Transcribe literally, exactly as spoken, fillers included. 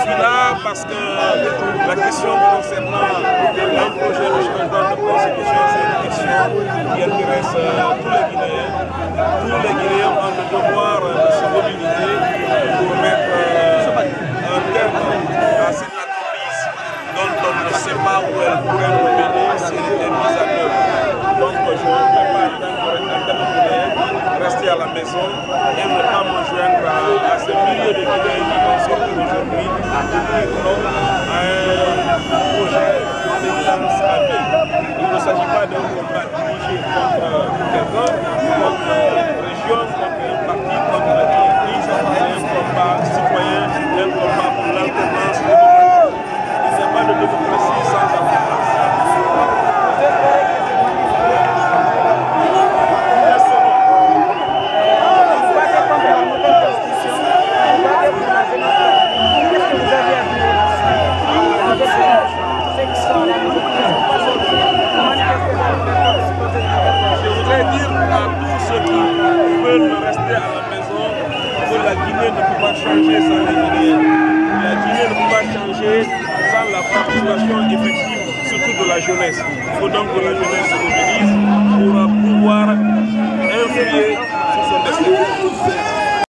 suis là parce que la question concernant un projet de changement de constitution, c'est une question qui intéresse euh, tous les Guinéens. Tous les Guinéens ont le devoir de se mobiliser pour mettre euh, un terme à cette entreprise dont on ne sait pas où elle pourrait nous mener si elle était mise à l'œuvre. Donc je ne vais pas attendre les Guinéens, rester à la maison et ne pas me joindre à, à ces milliers de Guinéens qui vont sortir aujourd'hui pour dire non à un projet de présidence à vie. Il ne s'agit pas d'un combat dirigé contre quelqu'un, contre une région, contre un parti, contre la directrice, mais un combat citoyen, un combat pour l'alternance démocratique. Il n'y a pas de démocratie sans alternance. Je voudrais dire à tous ceux qui veulent rester à la maison que la Guinée ne peut pas changer sans les Guinéens. La Guinée ne peut pas changer sans la participation effective, surtout de la jeunesse. Il faut donc que la jeunesse se mobilise pour pouvoir influer